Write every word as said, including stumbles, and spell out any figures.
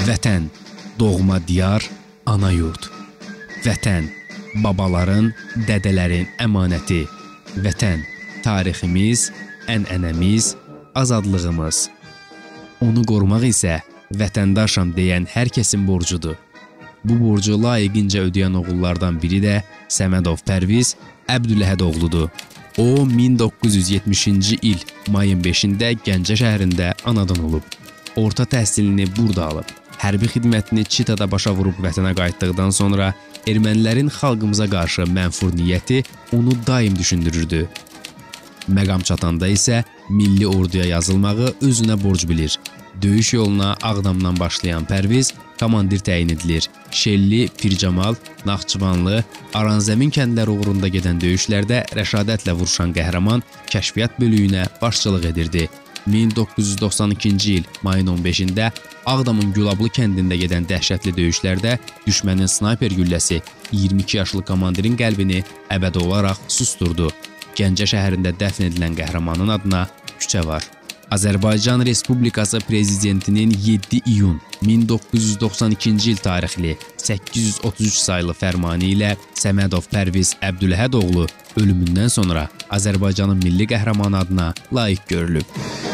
Vətən, doğma diyar, ana yurt. Vətən, babaların, dədələrin əmanəti. Vətən, tariximiz, ənənəmiz, azadlığımız. Onu qorumaq isə vətəndaşam deyən hər kəsin borcudur. Bu borcu layiqincə ödəyən oğullardan biri də Səmədov Pərviz Əbdüləhədoğludur. O, min doqquz yüz yetmişinci il mayın beşində Gəncə şəhərində anadan olub. Orta təhsilini burada alıb. Hərbi xidmətini Çitada başa vurub vətənə qayıtdıqdan sonra ermənilərin xalqımıza qarşı mənfur niyyəti onu daim düşündürürdü. Məqam çatanda isə milli orduya yazılmağı özünə borc bilir. Döyüş yoluna Ağdamdan başlayan Pərviz komandir təyin edilir. Şelli, Pircamal, Naxçıvanlı, Aranzəmin kəndləri uğrunda gedən döyüşlərdə rəşadətlə vuruşan qəhrəman kəşfiyyat bölüyünə başçılıq edirdi. min doqquz yüz doxsan ikinci il mayın on beşində Ağdamın Gülablı kəndində gedən dəhşətli döyüşlərdə düşmənin snayper gülləsi iyirmi iki yaşlı komandirin qəlbini əbədi olaraq susturdu. Gəncə şəhərində dəfn edilən qəhrəmanın adına küçə var. Azərbaycan Respublikası Prezidentinin yeddi iyun min doqquz yüz doxsan ikinci il tarixli səkkiz yüz otuz üç sayılı fərmanı ilə Səmədov Pərviz Əbdüləhədoğlu ölümündən sonra Azərbaycanın milli qəhrəmanı adına layiq görülüb.